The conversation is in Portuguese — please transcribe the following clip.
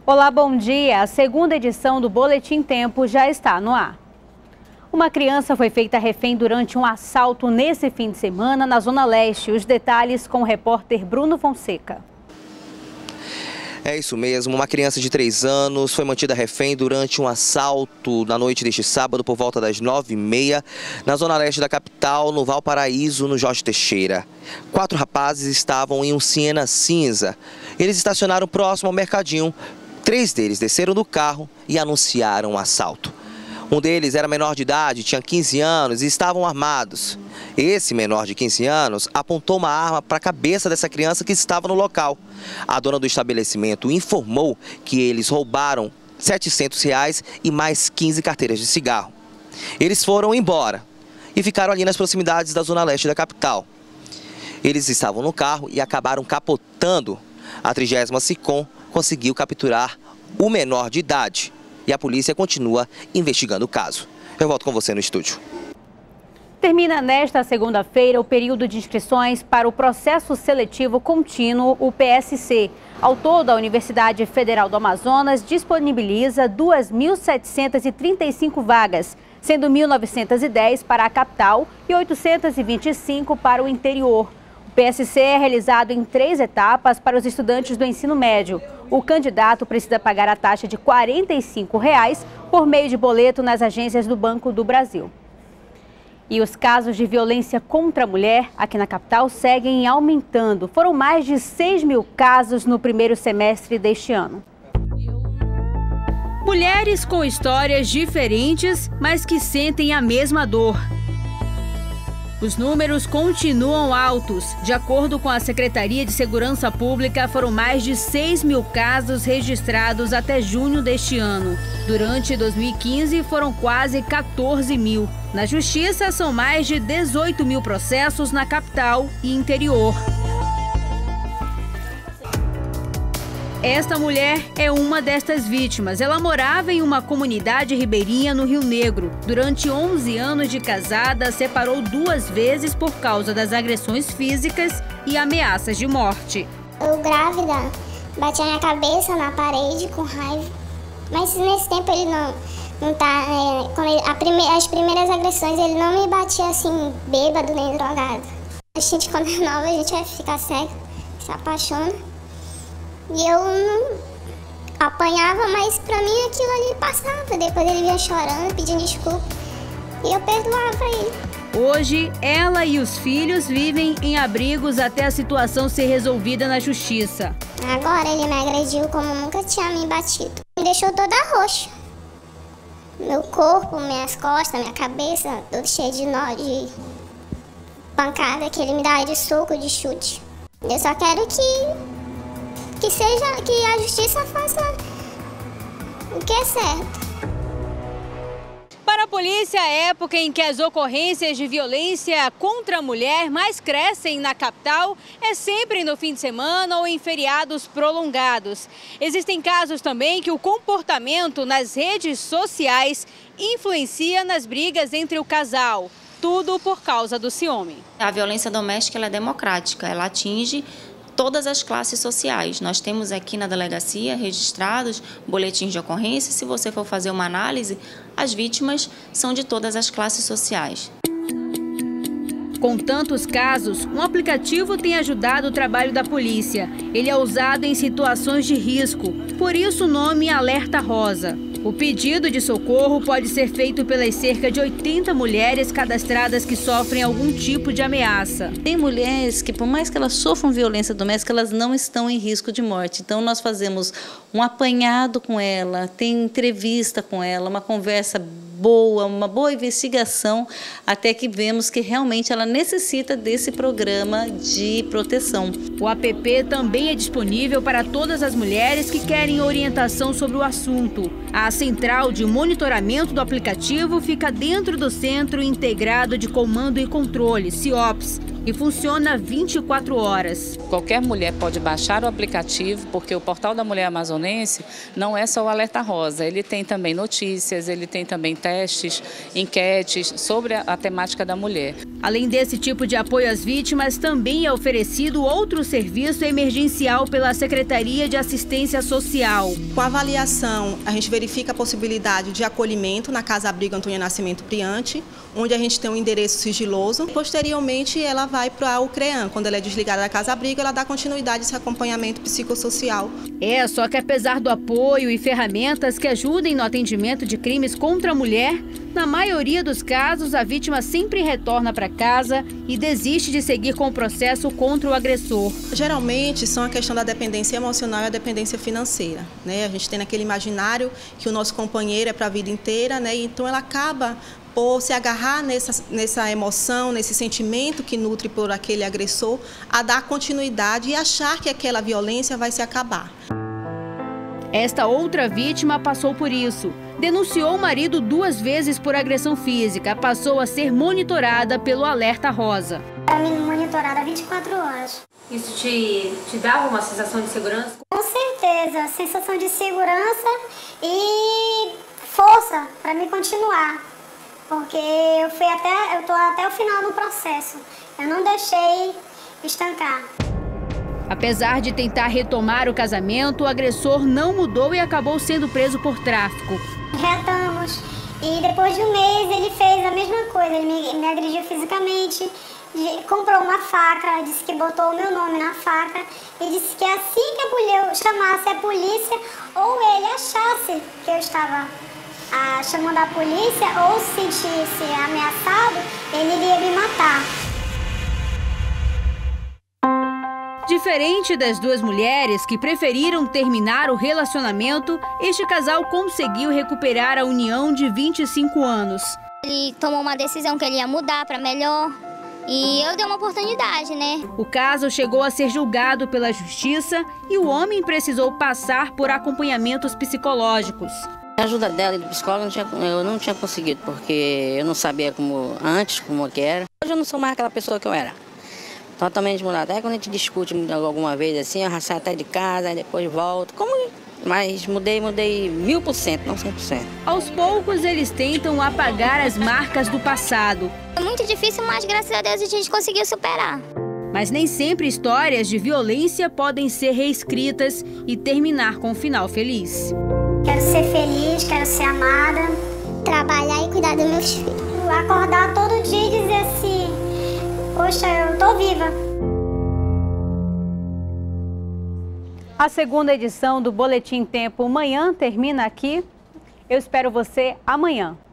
Olá, bom dia. A segunda edição do Boletim Tempo já está no ar. Uma criança foi feita refém durante um assalto nesse fim de semana na Zona Leste. Os detalhes com o repórter Bruno Fonseca. É isso mesmo, uma criança de 3 anos foi mantida refém durante um assalto na noite deste sábado por volta das 9h30 na Zona Leste da capital, no Valparaíso, no Jorge Teixeira. 4 rapazes estavam em um Siena cinza. Eles estacionaram próximo ao mercadinho. 3 deles desceram do carro e anunciaram o assalto. Um deles era menor de idade, tinha 15 anos e estavam armados. Esse menor de 15 anos apontou uma arma para a cabeça dessa criança que estava no local. A dona do estabelecimento informou que eles roubaram R$ 700 e mais 15 carteiras de cigarro. Eles foram embora e ficaram ali nas proximidades da Zona Leste da capital. Eles estavam no carro e acabaram capotando. A 30ª SICOM conseguiu capturar o menor de idade e a polícia continua investigando o caso. Eu volto com você no estúdio. Termina nesta segunda-feira o período de inscrições para o Processo Seletivo Contínuo, o PSC. Ao todo, a Universidade Federal do Amazonas disponibiliza 2.735 vagas, sendo 1.910 para a capital e 825 para o interior. O PSC é realizado em 3 etapas para os estudantes do ensino médio. O candidato precisa pagar a taxa de R$ 45 por meio de boleto nas agências do Banco do Brasil. E os casos de violência contra a mulher aqui na capital seguem aumentando. Foram mais de 6.000 casos no primeiro semestre deste ano. Mulheres com histórias diferentes, mas que sentem a mesma dor. Os números continuam altos. De acordo com a Secretaria de Segurança Pública, foram mais de 6.000 casos registrados até junho deste ano. Durante 2015, foram quase 14.000. Na Justiça, são mais de 18.000 processos na capital e interior. Esta mulher é uma destas vítimas. Ela morava em uma comunidade ribeirinha no Rio Negro. Durante 11 anos de casada, separou 2 vezes por causa das agressões físicas e ameaças de morte. Eu grávida, bati a minha cabeça na parede com raiva. Mas nesse tempo ele não tá... as primeiras agressões ele não me batia assim, bêbado nem drogado. A gente quando é nova a gente vai ficar cego, se apaixona. E eu não apanhava, mas pra mim aquilo ali passava. Depois ele vinha chorando, pedindo desculpa. E eu perdoava ele. Hoje, ela e os filhos vivem em abrigos até a situação ser resolvida na justiça. Agora ele me agrediu como nunca tinha me batido. Me deixou toda roxa. Meu corpo, minhas costas, minha cabeça, tudo cheio de nó, de pancada que ele me dá de soco, de chute. Eu só quero que a justiça faça o que é certo. Para a polícia, a época em que as ocorrências de violência contra a mulher mais crescem na capital é sempre no fim de semana ou em feriados prolongados. Existem casos também que o comportamento nas redes sociais influencia nas brigas entre o casal. Tudo por causa do ciúme. A violência doméstica ela é democrática, ela atinge todas as classes sociais. Nós temos aqui na delegacia registrados boletins de ocorrência. Se você for fazer uma análise, as vítimas são de todas as classes sociais. Com tantos casos, um aplicativo tem ajudado o trabalho da polícia. Ele é usado em situações de risco, por isso o nome Alerta Rosa. O pedido de socorro pode ser feito pelas cerca de 80 mulheres cadastradas que sofrem algum tipo de ameaça. Tem mulheres que, por mais que elas sofram violência doméstica, elas não estão em risco de morte. Então, nós fazemos um apanhado com ela, tem entrevista com ela, uma conversa boa, uma boa investigação, até que vemos que realmente ela necessita desse programa de proteção. O app também é disponível para todas as mulheres que querem orientação sobre o assunto. A central de monitoramento do aplicativo fica dentro do Centro Integrado de Comando e Controle, CIOPS, e funciona 24 horas. Qualquer mulher pode baixar o aplicativo, porque o Portal da Mulher Amazonense não é só o Alerta Rosa, ele tem também notícias, ele tem também testes, enquetes sobre a temática da mulher. Além desse tipo de apoio às vítimas, também é oferecido outro serviço emergencial pela Secretaria de Assistência Social. Com a avaliação, a gente verifica a possibilidade de acolhimento na Casa-Abrigo Antônio Nascimento Priante, onde a gente tem um endereço sigiloso. Posteriormente, ela vai para o CREAM. Quando ela é desligada da Casa-Abrigo, ela dá continuidade a esse acompanhamento psicossocial. Só que apesar do apoio e ferramentas que ajudem no atendimento de crimes contra a mulher, na maioria dos casos, a vítima sempre retorna para casa e desiste de seguir com o processo contra o agressor. Geralmente, são a questão da dependência emocional e a dependência financeira, né? A gente tem naquele imaginário que o nosso companheiro é para a vida inteira, né? Então, ela acaba por se agarrar nessa emoção, nesse sentimento que nutre por aquele agressor, a dar continuidade e achar que aquela violência vai se acabar. Esta outra vítima passou por isso. Denunciou o marido 2 vezes por agressão física. Passou a ser monitorada pelo Alerta Rosa. Monitorada 24 horas. Isso te dava uma sensação de segurança? Com certeza, sensação de segurança e força para me continuar. Porque eu tô até o final do processo. Eu não deixei estancar. Apesar de tentar retomar o casamento, o agressor não mudou e acabou sendo preso por tráfico. Retamos e depois de um mês ele fez a mesma coisa, ele me agrediu fisicamente, comprou uma faca, disse que botou o meu nome na faca e disse que assim que eu chamasse a polícia ou ele achasse que eu estava chamando a polícia ou se sentisse ameaçado, ele iria me matar. Diferente das 2 mulheres que preferiram terminar o relacionamento, este casal conseguiu recuperar a união de 25 anos. Ele tomou uma decisão que ele ia mudar para melhor e eu dei uma oportunidade, né? O caso chegou a ser julgado pela justiça e o homem precisou passar por acompanhamentos psicológicos. A ajuda dela e do psicólogo eu não tinha conseguido, porque eu não sabia como que era. Hoje eu não sou mais aquela pessoa que eu era. Totalmente mudada. Até quando a gente discute alguma vez assim, eu saio até de casa, depois volto. Mas mudei 1000%, não 100%. Aos poucos, eles tentam apagar as marcas do passado. É muito difícil, mas graças a Deus a gente conseguiu superar. Mas nem sempre histórias de violência podem ser reescritas e terminar com um final feliz. Quero ser feliz, quero ser amada. Trabalhar e cuidar dos meus filhos. Acordar todo dia e dizer assim, poxa, eu tô viva. A segunda edição do Boletim Tempo Manhã termina aqui. Eu espero você amanhã.